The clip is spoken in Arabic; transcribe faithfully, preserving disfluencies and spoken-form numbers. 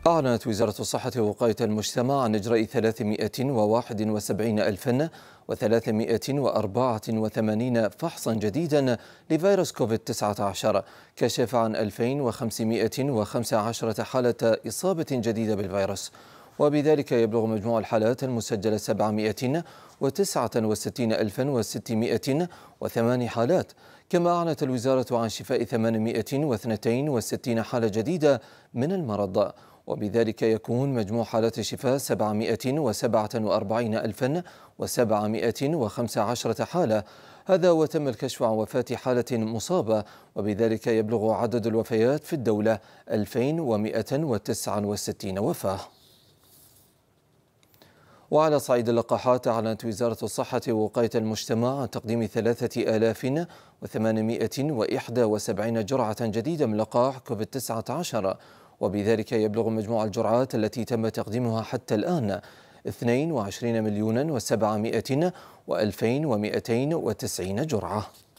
أعلنت وزارة الصحة ووقاية المجتمع عن إجراء ثلاثمائة وواحد وسبعين ألفا وثلاثمائة وأربعة وثمانين فحصا جديدا لفيروس كوفيد تسعة عشر، كشف عن ألفين وخمسمائة وخمسة عشر حالة إصابة جديدة بالفيروس، وبذلك يبلغ مجموع الحالات المسجلة سبعمائة وتسعة وستين ألفا وستمائة وثمانية حالات. كما أعلنت الوزارة عن شفاء ثمانمائة واثنين وستين حالة جديدة من المرض، وبذلك يكون مجموع حالات الشفاء سبعمائة وسبعة وأربعين ألفا وسبعمائة وخمسة عشر حالة. هذا وتم الكشف عن وفاة حالة مصابة، وبذلك يبلغ عدد الوفيات في الدولة ألفين ومائة وتسعة وستين وفاة. وعلى صعيد اللقاحات، أعلنت وزارة الصحة ووقاية المجتمع عن تقديم ثلاثة آلاف وثمانمائة وواحد وسبعين جرعة جديدة من لقاح كوفيد تسعة عشر، وبذلك يبلغ مجموع الجرعات التي تم تقديمها حتى الآن اثنين وعشرين مليون وسبعمائة وألفين ومائتين وتسعين جرعة.